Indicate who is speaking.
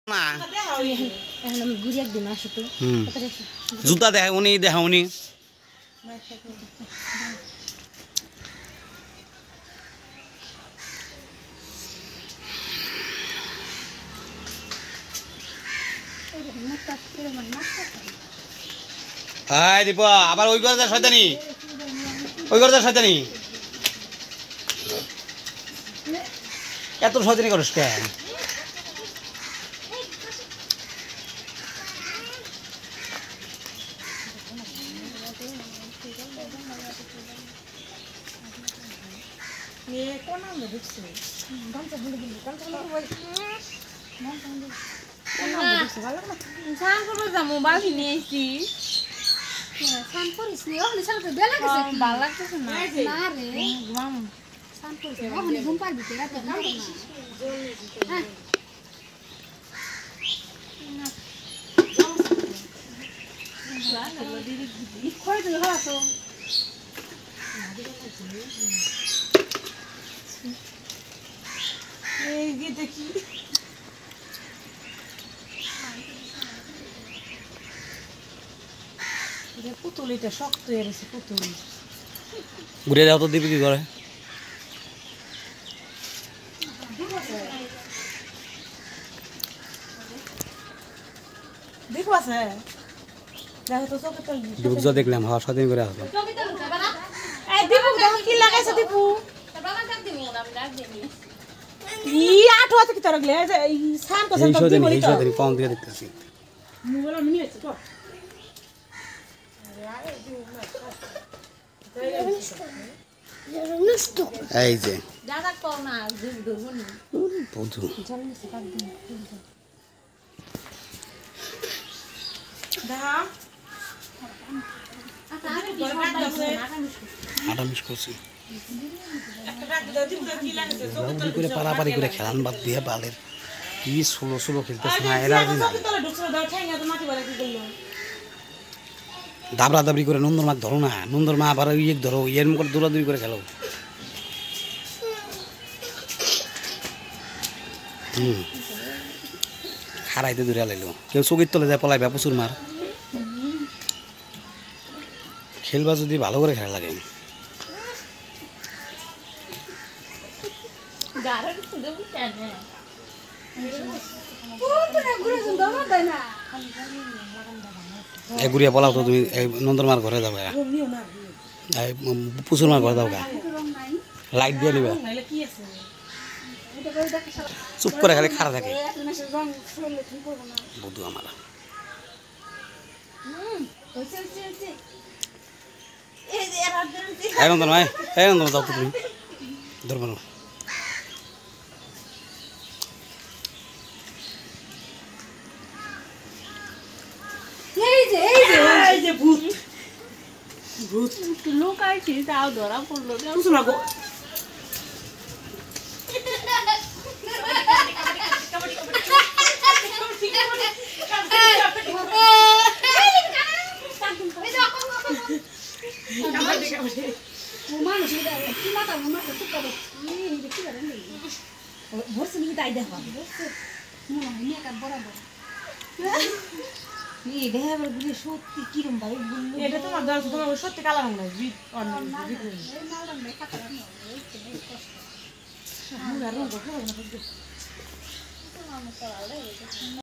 Speaker 1: না
Speaker 2: এখন আমি ঘুরে একদিন আসো তো
Speaker 1: জুতা দেখাউনি দেখাউনি হাই দীপ আবার ওই করে যা শয়তানি ওই করে যা শয়তানি এত শয়তানি করিস কেন
Speaker 2: Bhabhi নিয়ে আইছি সান করিস নি ওখানে সানতে বেলা গেছে ভালো লাগতেছে না না রে ঘুম সান করিস ওখানে ঘুম পারবি তে রাতে না হ্যাঁ খোয় তো হলো তো এই যে দেখি পুতুলিটা শক্ত হয়ে গেছে পুতুলি
Speaker 1: ঘুরে যাও তো দিবি কি করে
Speaker 2: দেখো আছে দেখো তো চোখে তো
Speaker 1: দিবুক যা দেখলাম হওয়ার সাথে করে আসলো
Speaker 2: এই দিবুক দেখো কি লাগাইছে দিবু বাবা ডাক দিমু আমি ডাক দিমু ই আট হাতে কি তরগলে এই সান তো সান তো দিবু
Speaker 1: এই সাথে কম দিয়ে দেখতেছি
Speaker 2: মুগলা মিনি আছে তো
Speaker 1: এই যে
Speaker 2: দাদা কও না ধরবো না
Speaker 1: বধু
Speaker 2: চল নিচে কাট দিন দেখা
Speaker 1: আটা মিস করছি করে পারাপারি করে খেলান বাদ দিয়ে বালের কি ষোলো ষোলো খেলতেছে না এরা দাবড়া দাবড়ি করে নন্দর মাছ ধরো না নন্দর মা আবার ইয়ে ধরো ইয়ের মুখ দৌড়াদৌড়ি করে খেলো খারাইতে দূরে লাইলো কেউ চকির তলে যায় পলাইবা প্রচুর মার খেলবা যদি ভালো করে খেলা লাগে গুড়িয়া পলাও তো তুমি নন্দর মার ঘরে যাবে প্রচুর মার ঘরে যাও গা লাইট দিয়ে নিবা চুপ করে খালি খারা থাকে বধু আমার নন্দন ভাই নন্দন যাও তুমি ধরবো না
Speaker 2: ভূত ভূত লোক আইছে তাও ধরা পড়লো না গো এটা তোমার দরকার তোমার সত্যি কালা রং নাই